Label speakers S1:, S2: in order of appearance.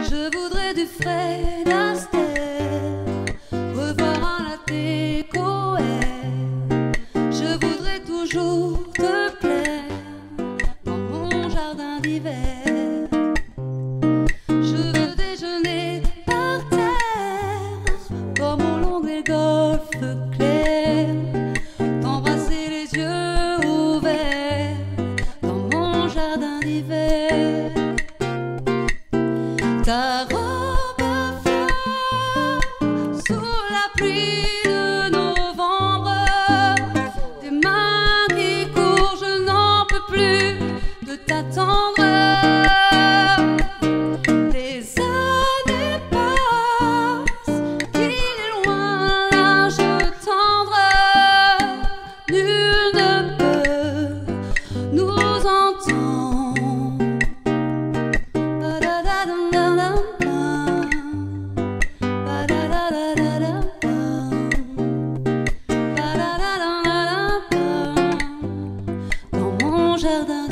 S1: Je voudrais du Fred Astaire, revoir un latte Cohen. Je voudrais toujours te plaire dans mon jardin d'hiver. Je veux déjeuner par terre comme au long des golfes clairs, t'embrasser les yeux ouverts dans mon jardin d'hiver. Ta robe à fleurs sous la pluie de novembre, des mains qui courent, je n'en peux plus de t'attendre. Les années passent, qu'il est loin l'âge tendre, nul ne peut nous entendre. Dans mon jardin